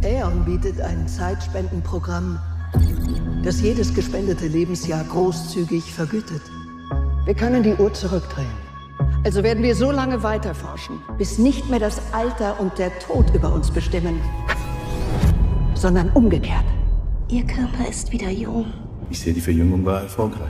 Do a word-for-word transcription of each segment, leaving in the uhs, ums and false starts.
Aeon bietet ein Zeitspendenprogramm, das jedes gespendete Lebensjahr großzügig vergütet. Wir können die Uhr zurückdrehen. Also werden wir so lange weiterforschen, bis nicht mehr das Alter und der Tod über uns bestimmen, sondern umgekehrt. Ihr Körper ist wieder jung. Ich sehe, die Verjüngung war erfolgreich.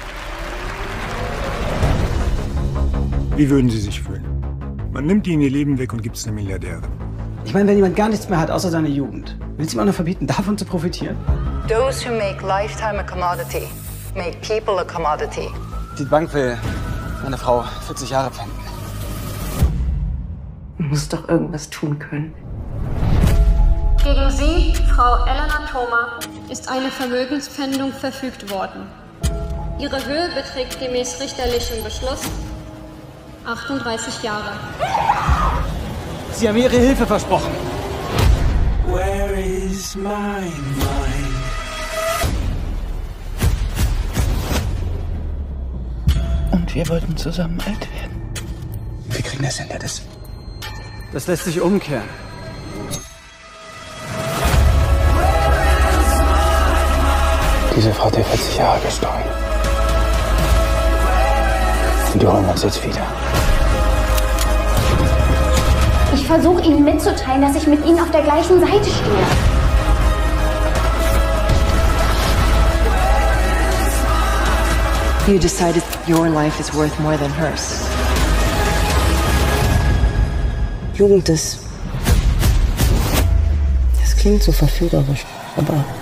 Wie würden Sie sich fühlen? Man nimmt Ihnen Ihr Leben weg und gibt es einer Milliardärin. Ich meine, wenn jemand gar nichts mehr hat, außer seine Jugend, willst du ihm auch noch verbieten, davon zu profitieren? Those who make lifetime a commodity, make people a commodity. Die Bank will meine Frau vierzig Jahre pfänden. Du musst doch irgendwas tun können. Gegen Sie, Frau Elena Thoma, ist eine Vermögenspfändung verfügt worden. Ihre Höhe beträgt gemäß richterlichem Beschluss achtunddreißig Jahre. Sie haben mir Ihre Hilfe versprochen. Where is my mind? Und wir wollten zusammen alt werden. Wir kriegen das hin, ja, das. Das lässt sich umkehren. Diese Frau hat dir vierzig Jahre gestohlen. Und wir holen uns jetzt wieder. Ich versuche Ihnen mitzuteilen, dass ich mit Ihnen auf der gleichen Seite stehe. You decided your life is worth more than hers. Jugend ist... Das klingt so verführerisch, aber...